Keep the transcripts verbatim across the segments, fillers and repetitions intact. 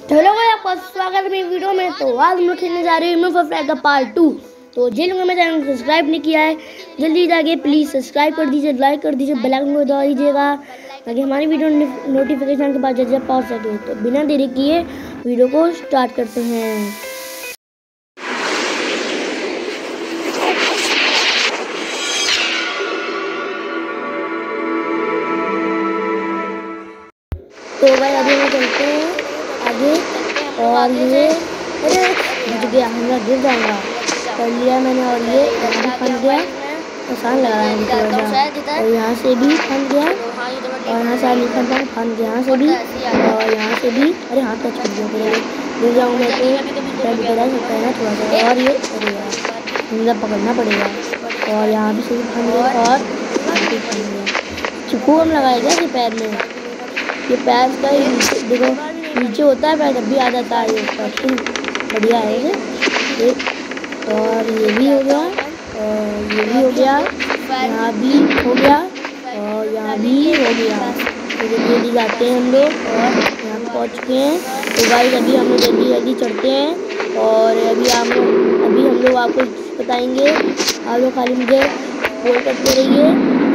Hello भाई, आपका स्वागत है मेरी वीडियो में। तो आज हम लोग खेलने जा रहे हैं ह्यूमन फ्रैग का पार्ट टू। तो जिन लोगों ने मेरे चैनल को सब्सक्राइब नहीं किया है जल्दी जाके प्लीज़ सब्सक्राइब कर दीजिए, लाइक कर दीजिए, बेल आइकन को दबा दीजिएगा ताकि हमारी वीडियो नोटिफिकेशन के बाद जल्दी पहुंच सके। तो बिना देरी किए वीडियो को स्टार्ट करते हैं। तो भाई अभी हम चलते हैं आगे। और ये अरे गिर गया, हमरा गिर जाऊंगा। कर लिया मैंने और ये फंस गया, आसान लग रहा है थोड़ा सा। और यहाँ से भी फंस गया और यहाँ से नहीं फंस गया, फंस गया यहाँ से भी और यहाँ से भी। अरे हाथ का छूट गया, गिर जाऊँगा तो गिरा सकता है ना थोड़ा सा। और ये अरे यार मुझे पकड़ना पड़ेगा। और यहाँ भी से फंस गया और फंस गया। चिकू हम लगाएगा ये पैर में, ये पैर का ही देखो नीचे होता है पैर, तब भी आ जाता है ये ऊपर। बढ़िया है ये। और ये भी हो गया और ये भी हो गया, यहाँ भी हो गया और यहाँ भी हो गया। तो जल्दी जाते हैं हम लोग और यहाँ पहुँच चुके हैं। तो गाइस अभी हम लोग जल्दी जल्दी चढ़ते हैं और अभी हम लोग अभी हम लोग आपको बताएंगे। आप लोग खाली मुझे सपोर्ट करते रहिए,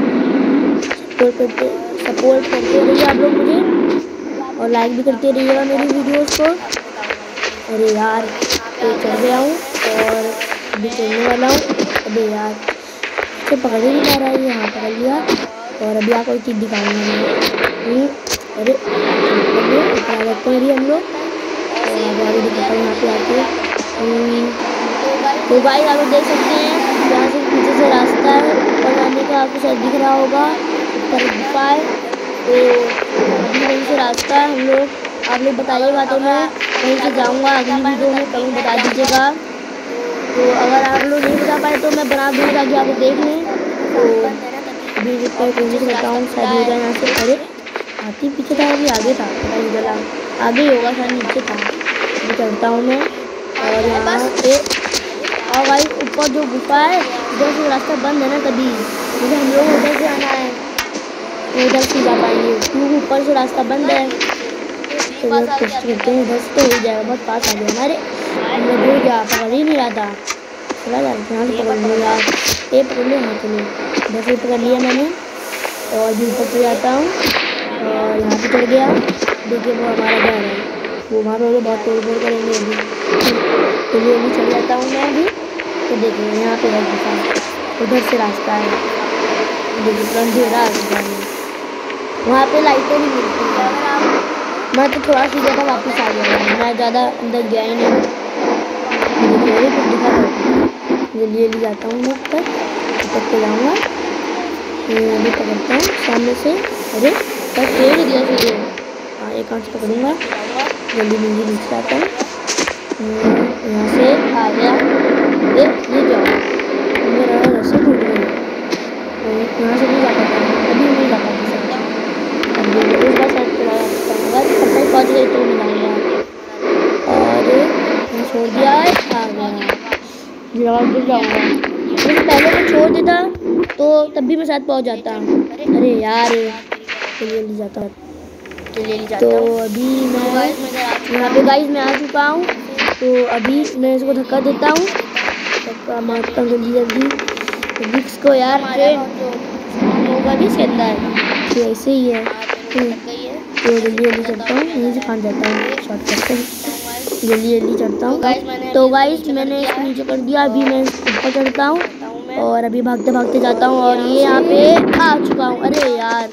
सपोर्ट करते सपोर्ट करते रहिए आप लोग मुझे, और लाइक भी करते रहिएगा मेरी वीडियोस को। अरे यार तो चढ़ गया हूँ और अभी चढ़ने वाला हूँ। अबे यार इसे पकड़ ही नहीं पा रहा है, यहाँ पकड़ लिया। और अभी आपको एक चीज़ दिखाऊंगा मैं। अरे ऊपर आ जाते हैं अभी हम लोग और आगे दिखाता हूँ यहाँ पे आके। तो भाई आप लोग देख सकते हैं यहाँ से पीछे से रास्ता है ऊपर जाने का, आपको शायद दिख रहा होगा ऊपर गुफा है। तो अभी वहीं से रास्ता है हम लोग, आप लोग बताइएगा तो मैं वहीं से जाऊँगा अगली वीडियो में, कहीं बता दीजिएगा। तो अगर आप लोग नहीं बता पाए तो मैं बना दूँगा ताकि आप लोग देख लें। तो अभी कोशिश करता हूँ शायद हो जाए यहाँ से। अरे हाथी पीछे था, अभी आगे था, पता नहीं चला आगे ही होगा, शायद नीचे था। अभी चढ़ता हूँ मैं और यहाँ पे। और भाई ऊपर जो गुफा है उधर से रास्ता बंद है ना, तभी मुझे हम लोग उधर से आना है, उधर से जा पाएंगे क्योंकि ऊपर से रास्ता बंद है। तो लोग कोशिश करते हैं उधर से तो हो जाएगा, बहुत पास आ गया हमारे। हमने भूल गया, पकड़ ही नहीं रहा था, चला जा रहा यहाँ से पकड़ लिया यार, ये पकड़ लिया। हाँ चलो उधर से पकड़ लिया मैंने और भी ऊपर चले जाता हूँ और यहाँ पे चढ़ गया। देखिए वो हमारा घर है, वो वहाँ पर बहुत तोड़ फोड़ करेंगे अभी। तो ये अभी चल जाता हूँ मैं अभी। तो देखिए यहाँ पे गुफा, उधर से रास्ता है, देखिए अंधेरा आ गया है, वहाँ पे लाइटें नहीं मिलती है। मैं तो थोड़ा सी जगह वापस आ गया, मैं ज़्यादा अंदर गया ही नहीं। देखिए कुछ दिखा जल्दी जल्दी जाता हूँ मैं ऊपर, ऊपर के जाऊँगा अभी पकड़ता हूँ सामने से। अरे बस फेंक दिया सीधे, हाँ एक हाथ से पकड़ूँगा, जल्दी जल्दी नीचे आता हूँ। यहाँ से आ गया, ये ये जाओ मेरा रस्सी टूट गई, यहाँ से नहीं जा पाता, अभी नहीं जा पाता सकता। अभी उस बार साइड चला जाता हूँ, बस पकड़ पहुँच गई तो मिलाऊंगा। और मैं छोड़ दिया है, आ गया, गिर जाऊँगा। लेकिन पहले मैं छोड़ देता तो तब भी मैं शायद पहुँच जाता। अरे यार जल्दी जल्दी जाता हूँ। तो अभी मैं यहाँ पे गाइस मैं आ चुका हूँ। तो अभी मैं इसको धक्का देता हूँ, धक्का मारता हूँ जल्दी जल्दी विक्स को यार, ट्रेन होगा भी इसके अंदर, तो ऐसे ही है। तो जल्दी जल्दी चढ़ता हूँ, यहीं से फान जाता हूँ शॉर्टकट से, जल्दी जल्दी चढ़ता हूँ। तो गाइस मैंने इसको नीचे कर दिया, अभी मैं ऊपर चढ़ता हूँ और अभी भागते भागते जाता हूँ और ये यहाँ पे आ चुका हूँ। अरे यार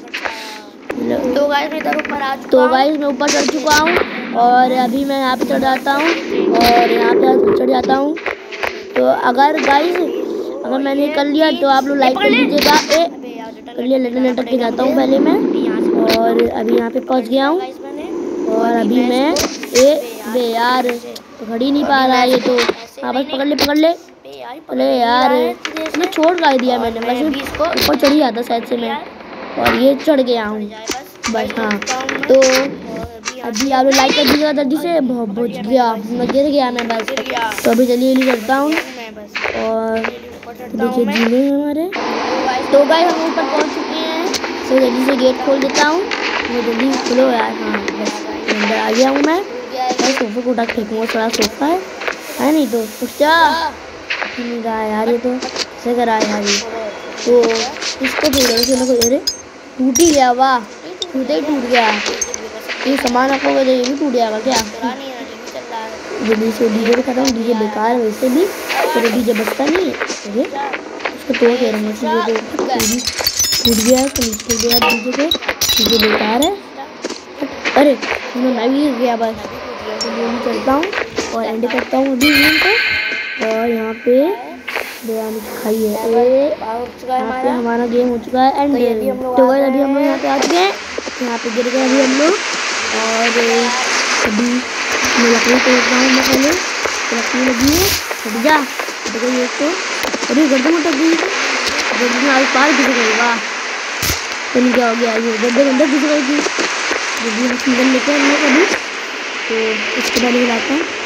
तो गाइस मैं इधर ऊपर आ चुका तो गाइस मैं ऊपर चढ़ चुका हूँ और अभी मैं यहाँ पे चढ़ जाता हूँ और यहाँ पे चढ़ जाता हूँ। तो अगर गाइस अगर मैंने कर लिया तो आप लोग लाइक कर दीजिएगा। ए कर लिया, लटक लटक के जाता हूँ पहले मैं और अभी यहाँ पे पहुँच गया हूँ। और अभी मैं ए बे यार पकड़ ही नहीं पा रहा है ये तो, हाँ बस पकड़ ले पकड़ ले। अरे यार मैं छोड़ कर दिया मैंने, वैसे ऊपर चढ़ ही आता शायद से मैं, और ये चढ़ गया हूँ बस। हाँ तो अभी आप लोग लाइक कर दीजिएगा जल्दी से, बहुत गया मैं गिर गया मैं बस। तो अभी जल्दी जल्दी करता हूँ और देखिए जीने हैं हमारे। तो गाइस हम ऊपर पहुँच चुके हैं, तो जल्दी से गेट खोल देता हूँ, जल्दी खोलो यार। हाँ बस अंदर आ गया हूँ मैं लगता है सोफे को उठा के फेंकूंगा, थोड़ा सोफा है है नहीं तो उठ जा। नहीं रहा यार ये तो कैसे करा यार ये तो इसको थोड़ा अरे टूट ही गया, वाह टूटे ही टूट गया। ये सामान रखोगे तो ये भी टूट जाएगा क्या? जल्दी से डीजे दिखाता हूँ, डीजे बेकार है वैसे भी, तो डीजे बचता नहीं है। अरे उसको तोड़ के रंगे चीज़ें को टूट गया है, तो नीचे गया डीजे पे, डीजे बेकार है। अरे मैं भी गिर गया बस। तो मैं चलता हूँ और एंड करता हूँ अभी गेम को। और यहाँ पे बिरयानी खाई है, यहाँ पे हमारा गेम हो चुका है एंड। तो गाइस अभी हम लोग यहाँ पे आ चुके हैं, यहाँ पे गिर गए अभी हम लोग। और अभी मैं लकड़ी तोड़ रहा हूँ, मैं पहले लकड़ी लगी है, हट जा हट गई एक तो। अरे गर्दन उठक गई, गर्दन आगे पार गिर गई, वाह तो क्या हो गया, ये गर्दन अंदर घुस गई थी। जल्दी हम सिंगल लेते हैं हम लोग अभी, तो इसके बाद हिलाता हूँ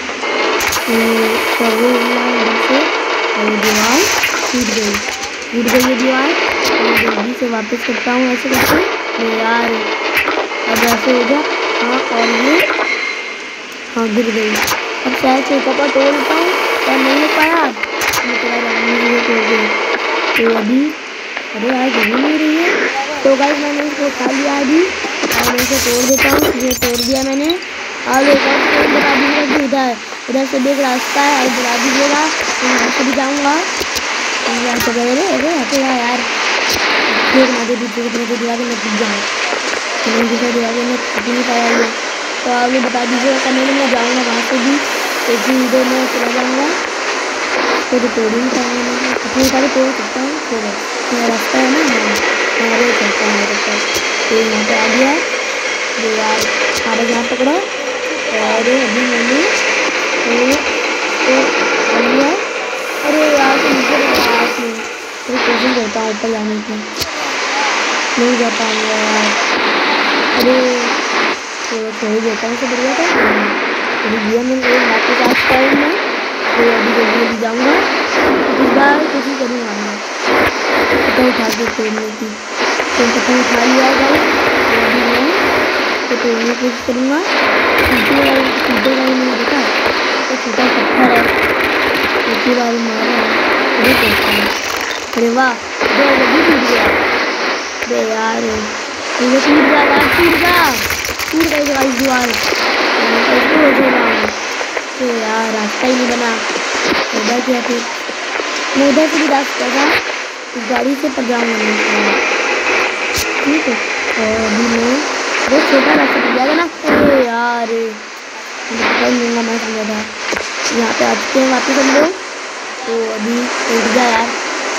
से और दीवार टूट गई टूट गई ये दीवार। और जल्दी से वापस करता हूँ ऐसे करके यार, अब ऐसे हो गया। हाँ और ये हाँ गिर गई। अब शायद से कपड़ा तोड़ लेता हूँ और नहीं हो पाया, तोड़ गई। तो अभी अरे यार गिर नहीं रही है। तो गाइस मैंने इसको उठा लिया अभी और मैं इसे तोड़ देता हूँ, ये तोड़ दिया मैंने। और एक और बता दीजिएगा कि उधर उधर से भी एक रास्ता है और बता दीजिएगा, तो यहाँ से भी जाऊँगा। यहाँ पे गए अरे यहाँ पे यार फिर मुझे पीछे कितने को दिया कि मैं टूट जाऊँ, तो मैंने दूसरा दिया कि मैं टूट नहीं पाया ये। तो आप लोग बता दीजिएगा कमेंट में, जाऊँगा वहाँ से भी एक ही वीडियो में चला जाऊँगा। तो तो तोड़ नहीं पाऊँगा मैं, अपनी सारी तोड़ सकता हूँ। थोड़ा मेरा रास्ता है ना हमारे चलता है मेरे पास। तो यहाँ पे आ गया जो यार सारे यहाँ पकड़ा और अभी मैंने तो आ गया। अरे यार तो नीचे मैं कोशिश करता हूँ ऊपर जाने की, नहीं जा पाऊँगा यार। अरे थोड़ा छोड़ देता हूँ, तो बढ़िया था अभी दिया मैंने एक वापस आज टाइम में। तो अभी जल्दी जल्दी जाऊँगा, इस बार कोशिश करूँगा मैं पता उठा के तोड़ने की। तो पता उठा लिया जाए तो अभी मैं तो तोड़ने की कोशिश करूँगा। सीधे वाले सीधे वाले मैंने देखा तो छोटा पत्थर है, छोटी वाली मार रहा है अभी कहता है। अरे वाह दो जल्दी टूट गया। अरे यार मुझे टूट जा यार, टूट जा टूट गई दीवार दीवार कैसे हो जाएगा। तो यार रास्ता ही नहीं बना, उधर क्या फिर मैं उधर से भी रास्ता था, इस गाड़ी से पर जाऊँगा नहीं ठीक है। और अभी मैं बहुत छोटा रास्ता पड़ जाएगा ना। अरे यार पकड़ लूँगा मैं समझा था। यहाँ पे आ चुके हैं वापस हम लोग। तो अभी उठ गया यार,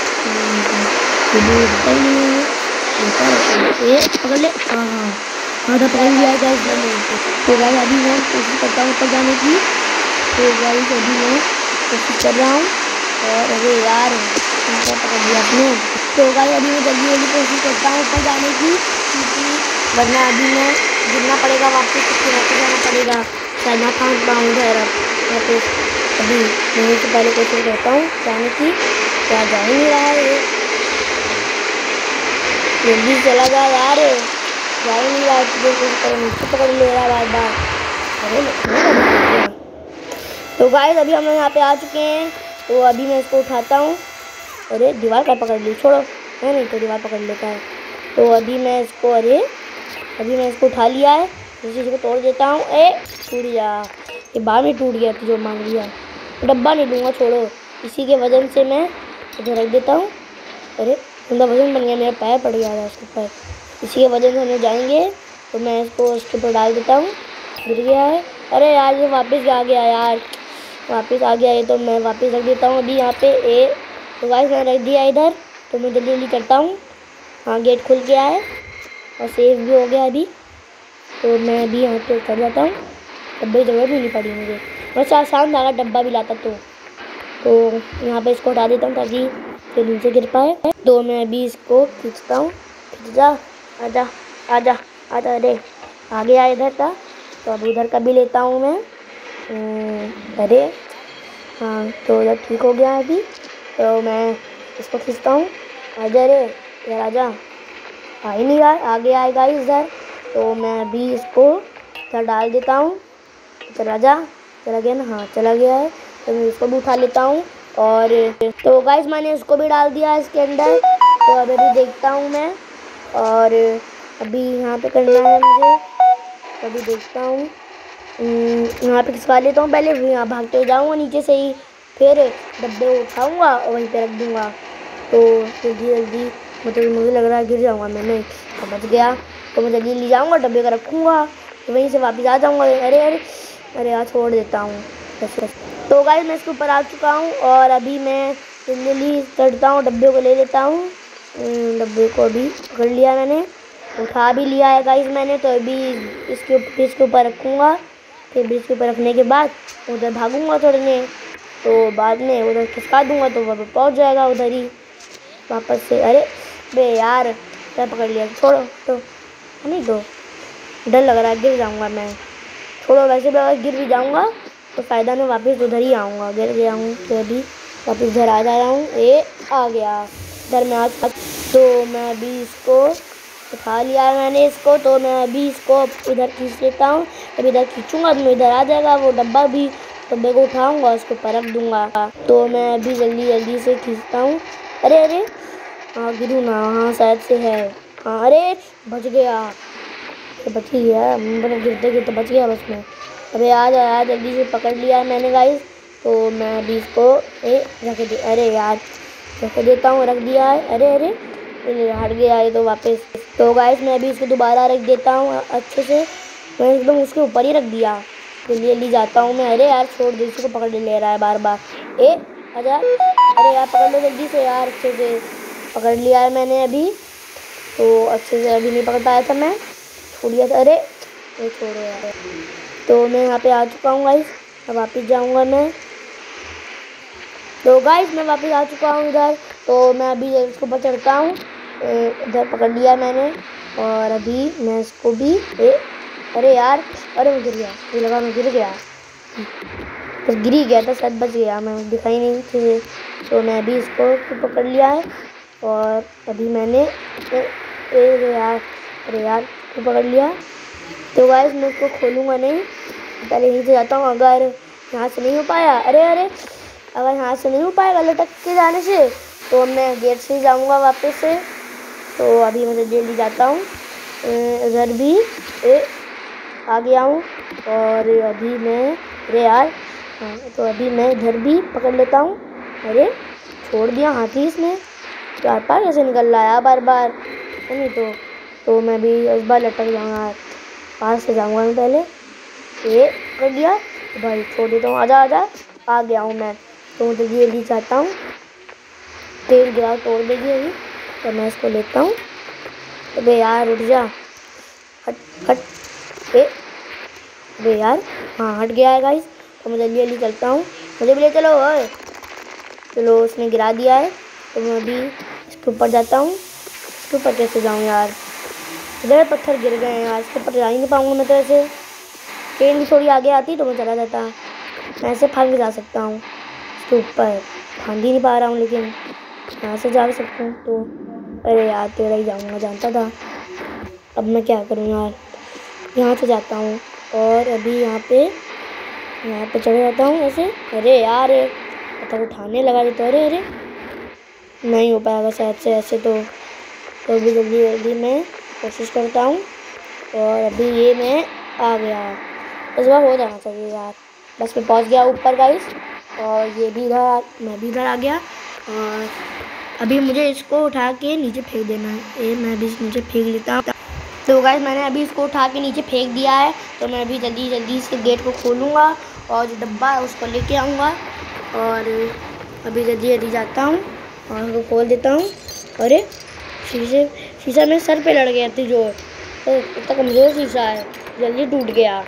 उठता ही नहीं है, ये पकड़ ले। हाँ हाँ हाँ तो पकड़ लिया है मैंने। तो गाइस अभी मैं कोशिश करता हूँ ऊपर जाने की। तो गाइस अभी मैं कोशिश कर रहा हूँ और अरे यार पकड़ लिया अपने। तो गाइस अभी मैं जल्दी जल्दी कोशिश करता हूँ ऊपर जाने की, क्योंकि वरना अभी मैं गिरना पड़ेगा वापस, उसके वापस जाना पड़ेगा, शायद ना पहुँच पाऊँगा वापस। अभी मैं से पहले कोशिश करता हूँ जाने की, क्या जा ही नहीं रहा है ये, जल्दी चला जा यार, जा ही नहीं रहा है। नीचे पकड़ ले रहा है बार बार। अरे तो गाइस अभी हम लोग यहाँ पे आ चुके हैं। तो अभी मैं इसको उठाता हूँ। अरे दीवार का पकड़ ली, छोड़ो है नहीं तो दीवार पकड़ लेता है। तो अभी मैं इसको अरे अभी मैं इसको उठा लिया है, इस चीज़ को तोड़ देता हूँ। ए टूट गया, ये बार में टूट गया, जो मांग लिया डब्बा नहीं लूँगा, छोड़ो। इसी के वजन से मैं इधर रख देता हूँ। अरे उनका वजन बन गया, मेरा पैर पड़ गया था उसके ऊपर, इसी के वजन से हम लोग जाएंगे। तो मैं इसको उसके ऊपर डाल देता हूँ, गिर गया है। अरे यार ये वापस आ गया यार, वापस आ गया ये, तो मैं वापस रख देता हूँ अभी यहाँ पे। ए तो गाइस मैंने रख दिया इधर। तो मैं जल्दी जल्दी करता हूँ। हाँ गेट खुल गया है और सेफ भी हो गया अभी। तो मैं अभी यहाँ पे कर जाता हूँ, डब्बे की जरूरत भी नहीं पड़ी मुझे, बस आसान था डब्बा भी लाता। तो तो यहाँ पे इसको हटा देता हूँ ताकि फिर नीचे गिर पाए। तो मैं अभी इसको खींचता हूँ, खींच जा, आजा आजा आजा। अरे आ गया इधर का, तो अब उधर का भी लेता हूँ मैं। अरे हाँ तो उधर ठीक हो गया अभी। तो मैं इसको खींचता हूँ, आजा रे यार आजा, आ ही नहीं रहा, आगे आएगा इधर। तो मैं अभी इसको इधर डाल देता हूँ, चला जा, चला गया ना, हाँ चला गया है। तो मैं इसको भी उठा लेता हूँ। और तो गाइस मैंने इसको भी डाल दिया है इसके अंदर। तो अभी भी देखता हूँ मैं, और अभी यहाँ पे करना है मुझे। तो अभी देखता हूँ, यहाँ पे खिसका लेता हूँ पहले, यहाँ भागते जाऊँगा नीचे से ही, फिर डब्बे उठाऊँगा और वहीं पे रख दूँगा। तो जल्दी जल्दी, मतलब मुझे लग रहा है गिर जाऊँगा मैं, नहीं समझ गया। तो मैं जल्दी ले जाऊँगा, डब्बे का रखूँगा, तो वहीं से वापस आ जाऊँगा। अरे अरे अरे यार छोड़ देता हूँ बस बस। तो गाइस मैं इसके ऊपर आ चुका हूँ, और अभी मैं जल्दी चढ़ता हूँ, डब्बे को ले लेता हूँ। डब्बे को अभी पकड़ लिया मैंने, उठा भी लिया है गाइस मैंने। तो अभी इसके ब्रिज के ऊपर रखूँगा, फिर ब्रिज के ऊपर रखने के बाद उधर भागूँगा चढ़ने। तो बाद में उधर खिसका दूँगा तो वह पहुँच जाएगा उधर ही वापस से। अरे बे यार क्या पकड़ लिया, छोड़ो। तो नहीं, तो डर लग रहा है गिर जाऊँगा मैं, छोड़ो। वैसे भी अगर गिर भी जाऊँगा तो फ़ायदा नहीं, वापस उधर ही आऊँगा। गिर गया हूँ तो अभी वापस इधर आ जा रहा हूँ। ये आ गया इधर मैं आज। तो मैं अभी इसको उठा लिया है मैंने इसको। तो मैं अभी इसको इधर खींच लेता हूँ। अभी इधर खींचूँगा तो इधर आ जाएगा वो डब्बा भी, डब्बे को उठाऊँगा, उसको पर रख दूँगा। तो मैं अभी जल्दी जल्दी से खींचता हूँ। अरे अरे हाँ गिरूँ ना, हाँ शायद से है, हाँ अरे बच गया, तो बच ही गया, मतलब गिरते गिरते बच गया बस में। अबे आ जा यार, जल्दी से पकड़ लिया है मैंने गाइस। तो मैं अभी इसको ए रख दे, अरे यार रख देता हूँ, रख दिया है। अरे अरे हट गया ये तो वापस। तो गाइस मैं अभी इसको दोबारा रख देता हूँ अच्छे से, मैं एकदम उसके ऊपर ही रख दिया। जल्दी जल्दी जाता हूँ मैं। अरे यार छोड़ दे, इसको पकड़ ले रहा है बार बार। ए आजा, अरे यार पकड़ लो जल्दी से यार, अच्छे से पकड़ लिया है मैंने अभी। तो अच्छे से अभी नहीं पकड़ पाया था मैं, छूट गया था। अरे ये छोड़ो यार। तो मैं यहाँ पे आ चुका हूँ गाइस, अब वापस जाऊँगा मैं। तो गाइस मैं वापस आ चुका हूँ इधर। तो मैं अभी इसको ऊपर चढ़ता हूँ, इधर पकड़ लिया मैंने, और अभी मैं इसको भी ए, अरे यार अरे मैं गिर गया, मुझे लगा मैं गिर गया, बस गिर ही गया था, शायद बच गया मैं, दिखाई नहीं थी। तो मैं अभी इसको पकड़ लिया है, और अभी मैंने ए, ए यार अरे यार को पकड़ लिया। तो गाइस मैं इसको खोलूँगा नहीं, पहले यहीं से जाता हूँ। अगर यहाँ से नहीं हो पाया, अरे अरे अगर यहाँ से नहीं हो पाएगा लटक के जाने से, तो मैं गेट से ही जाऊँगा वापस से। तो अभी मैं जल्दी जाता हूँ, इधर भी ए, आ गया हूँ। और अभी मैं अरे यार हाँ, तो अभी मैं इधर भी पकड़ लेता हूँ। अरे छोड़ दिया हाथी इसने, चार पार कैसे निकल रहा है बार बार, नहीं तो तो मैं भी इस बार लटक जाऊँगा, पास से जाऊँगा मैं पहले। ये कर दिया तो भाई छोड़ देता हूँ, आजा आजा, आ गया हूँ मैं। तो मैं जल्दी जल्दी चाहता हूँ, तेल गिरा तोड़ देगी अभी, तो मैं इसको लेता हूँ। अबे यार उठ जा, हट हट ए अबे यार हाँ हट गया है गाइस। तो मैं जल्दी जल्दी चलता हूँ, मुझे भी ले चलो। ओए चलो उसने गिरा दिया है। तो मैं अभी इसके ऊपर जाता हूँ। इसके ऊपर कैसे जाऊँ यार, इधर पत्थर गिर गए हैं यार, इसके ऊपर जा ही नहीं पाऊँगा मैं। तो ऐसे ट्रेन भी थोड़ी आगे आती तो मैं चला जाता, मैं ऐसे भाग जा सकता हूँ इसके ऊपर, भाग ही नहीं पा रहा हूँ, लेकिन यहाँ से जा सकता हूँ। तो अरे यार तेरा ही जाऊँगा, जानता था। अब मैं क्या करूँ यार, यहाँ से जाता हूँ, और अभी यहाँ पे यहाँ पे चढ़ जाता हूँ ऐसे। अरे यार पत्थर उठाने लगा देता, अरे अरे नहीं हो पाएगा शायद से ऐसे। तो तो अभी जल्दी जल्दी मैं कोशिश करता हूँ, और अभी ये मैं आ गया, इस बार हो जाना चाहिए यार। बस मैं पहुँच गया ऊपर गाइस, और ये भी इधर, मैं भी इधर आ गया। और अभी मुझे इसको उठा के नीचे फेंक देना है। ये मैं भी नीचे फेंक लेता हूँ। तो गाइस मैंने अभी इसको उठा के नीचे फेंक दिया है। तो मैं अभी जल्दी जल्दी इसके गेट को खोलूँगा, और जो डब्बा है उसको लेके आऊँगा। और अभी जल्दी जल्दी जाता हूँ और उसको खोल देता हूँ। अरे शीशे शीशा मेरे सर पे लड़ गया थी जोर, तो इतना कमज़ोर शीशा है, जल्दी टूट गया।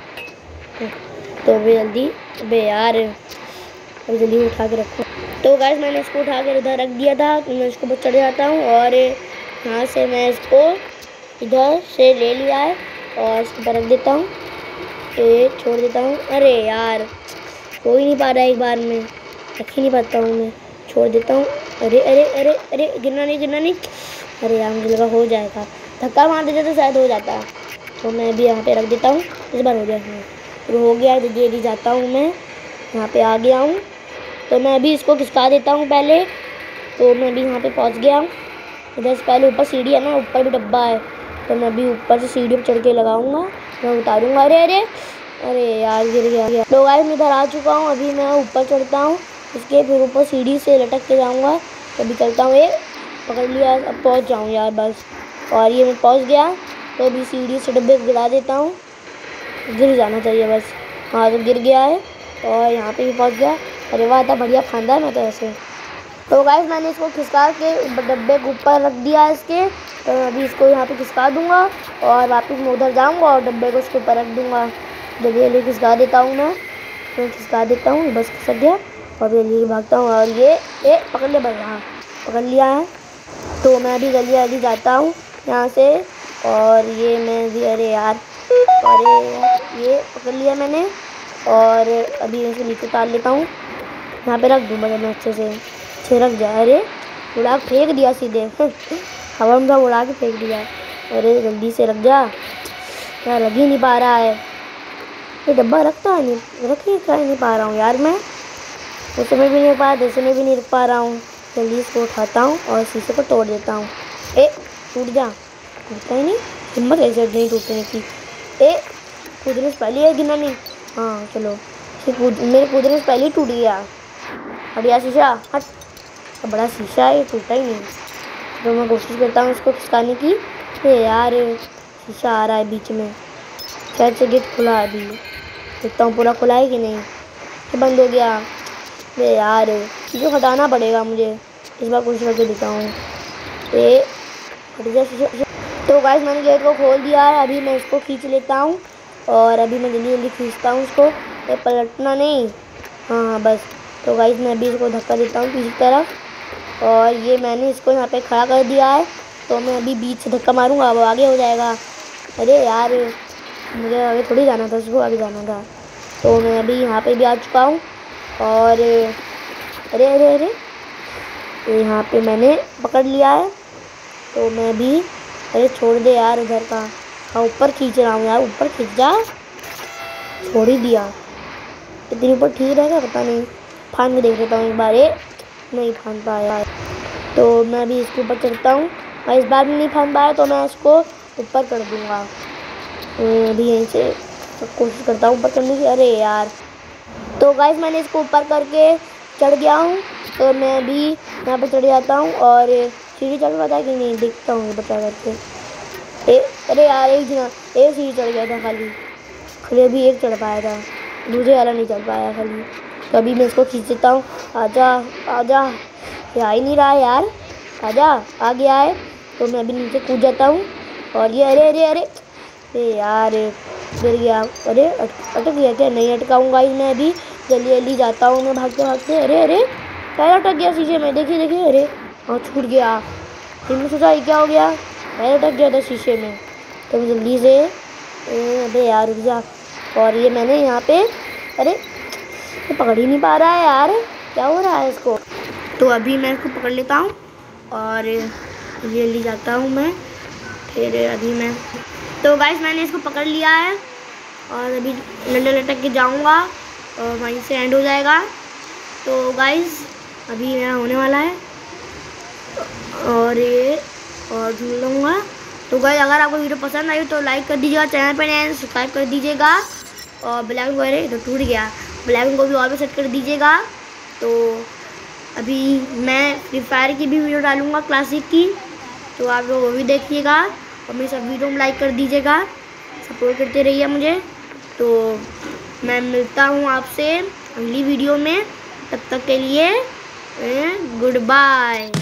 तो अभी जल्दी अबे यार अभी जल्दी उठा के रखो। तो गाइस मैंने इसको उठा के उधर रख दिया था। तो मैं इसको चढ़ जाता हूँ, और यहाँ से मैं इसको इधर से ले लिया है, और इसको रख देता हूँ, ये छोड़ देता हूँ। अरे यार हो ही नहीं पा रहा है, एक बार में रख ही नहीं पाता हूँ मैं, छोड़ देता हूँ। अरे अरे अरे अरे गिरना नहीं गिरना नहीं, अरे यार मुझे लगा हो जाएगा, धक्का मार देते तो शायद हो जाता। तो मैं अभी यहाँ पे रख देता हूँ, इस बार हो जाएगा। हो गया, जल्दी जल्दी जाता हूँ मैं, यहाँ पे आ गया हूँ। तो मैं अभी इसको खिसका देता हूँ पहले। तो मैं अभी यहाँ पे पहुँच गया हूँ। इधर से पहले ऊपर सीढ़ी है ना, ऊपर भी डब्बा है, तो मैं अभी ऊपर से सीढ़ी पर चढ़ के लगाऊंगा, मैं उतारूंगा। अरे अरे अरे यार गिर गया। तो गाइस मैं इधर आ चुका हूँ, अभी मैं ऊपर चढ़ता हूँ इसके, फिर ऊपर सीढ़ी से लटक के जाऊँगा। तो अभी चलता हूँ, ये पकड़ लिया, अब पहुँच जाऊँ यार बस। और ये मैं पहुँच गया। तो अभी सीढ़ी से डब्बे को गिरा देता हूँ, गिर जाना चाहिए बस। हाँ तो गिर गया है और यहाँ पे भी पहुँच गया। अरे वाह, इतना बढ़िया फांदा है मैं तो ऐसे। तो गाइस मैंने इसको खिसका के डब्बे के ऊपर रख दिया है इसके। तो अभी इसको यहाँ पे खिसका दूंगा और वापस मैं उधर जाऊँगा और डब्बे को इसके ऊपर रख दूँगा। जल्दी जल्दी खिसका देता हूँ मैं, तो खिसका देता हूँ, बस खिसक गया। और जल्दी भागता हूँ और ये ए पकड़ लिया, बस हाँ पकड़ लिया है। तो मैं अभी जल्दी जल्दी जाता हूँ यहाँ से। और ये मैं भी, अरे यार अरे यार ये पकड़ लिया मैंने। और अभी इसे नीचे उतार लेता हूँ, यहाँ पे रख दूँ बड़े मैं अच्छे से, अच्छे रख जा। अरे उड़ा के फेंक दिया सीधे हवा में, उड़ा के फेंक दिया। अरे जल्दी से रख जा, क्या लग ही नहीं पा रहा है ये डब्बा, रखता है नहीं, रख ही कर नहीं पा रहा हूँ यार मैं, उसमें भी नहीं पा रहा, में भी नहीं रख पा रहा हूँ। जल्दी इसको उठाता हूँ और शीशे को तोड़ देता हूँ। ए टूट जा, टूटता ही नहीं, हिम्मत ऐसे नहीं टूटने की। ए कूदने से पहले है गिना नहीं, हाँ चलो कूद, मेरे कूदने से पहले ही टूट गया। बढ़िया शीशा, हट, तो बड़ा शीशा है, ये टूटा ही नहीं। तो मैं कोशिश करता हूँ इसको खिसकाने की। ये यार शीशा आ रहा है बीच में, शायद से गेट खुला है, अभी देखता हूँ पूरा खुला है कि नहीं। ये बंद हो गया। ये यार शीशे हटाना पड़ेगा मुझे, इस बार कोशिश करके देता हूँ। ये हट गया शीशा। तो गाइस मैंने गेट को खोल दिया है, अभी मैं इसको खींच लेता हूँ। और अभी मैं जल्दी जल्दी खींचता हूँ इसको, ये पलटना नहीं, हाँ हाँ बस। तो गाइस मैं अभी इसको धक्का देता हूँ पीछे तरफ। और ये मैंने इसको यहाँ पे खड़ा कर दिया है, तो मैं अभी बीच से धक्का मारूंगा, वो आगे हो जाएगा। अरे यार मुझे आगे थोड़ी जाना था, उसको आगे जाना था। तो मैं अभी यहाँ पे भी आ चुका हूँ। और अरे अरे अरे यहाँ पे मैंने पकड़ लिया है। तो मैं भी, अरे छोड़ दे यार उधर का, हाँ ऊपर खींच रहा हूँ यार, ऊपर खींच जा, छोड़ ही दिया। इतनी ऊपर ठीक रहेगा पता नहीं, फान के देख लेता हूँ एक बार। ये नहीं फान पाया, तो मैं अभी इसके ऊपर चढ़ता हूँ। और इस बार भी नहीं फान पाया तो मैं इसको ऊपर कर दूँगा। अभी यहीं से कोशिश करता हूँ ऊपर करने की। अरे यार, तो गाइस मैंने इसको ऊपर करके चढ़ गया हूँ। तो मैं अभी यहाँ पर चढ़ जाता हूँ और सीढ़ी चढ़ पाता है कि नहीं देखता हूँ बता करके। ए अरे यार एक जना एक सीढ़ी चढ़ गया था, खाली खाली अभी एक चढ़ पाया था, दूसरे वाला नहीं चढ़ पाया खाली। तो अभी मैं इसको खींच देता हूँ। आजा आजा, ये आ ही नहीं रहा है यार, आजा, आ गया है। तो मैं अभी नीचे कूद जाता हूँ। और ये अरे अरे अरे अरे यार गिर गया। अरे अटक गया क्या, नहीं अटकाऊँगा ही मैं, अभी जल्दी जल्दी जाता हूँ मैं भागते भागते। अरे अरे पैर अटक गया शीशे में, देखिए देखिए, अरे हाँ छूट गया। फिर मैं सोचा ये क्या हो गया, पैर अटक गया था शीशे में। तो मैं जल्दी से, अरे यार रुक जा। और ये मैंने यहाँ पे, अरे ये पकड़ ही नहीं पा रहा है यार, क्या हो रहा है इसको। तो अभी मैं इसको पकड़ लेता हूँ और जल्दी जाता हूँ मैं। फिर अभी मैं, तो गाइस मैंने इसको पकड़ लिया है और अभी लटक लटक के जाऊँगा और वहीं से एंड हो जाएगा। तो गाइस अभी मेरा होने वाला है और ये और झूल लूँगा। तो गाइस अगर आपको वीडियो पसंद आई तो लाइक कर दीजिएगा, चैनल पर नए सब्सक्राइब कर दीजिएगा। और ब्लैक वगैरह तो टूट गया, ब्लैक को भी और भी सेट कर दीजिएगा। तो अभी मैं फ्री फायर की भी वीडियो डालूँगा क्लासिक की, तो आप लोग वो भी देखिएगा। और मेरी सब वीडियो में लाइक कर दीजिएगा, सपोर्ट करते रहिए मुझे। तो मैं मिलता हूँ आपसे अगली वीडियो में, तब तक के लिए गुड बाय।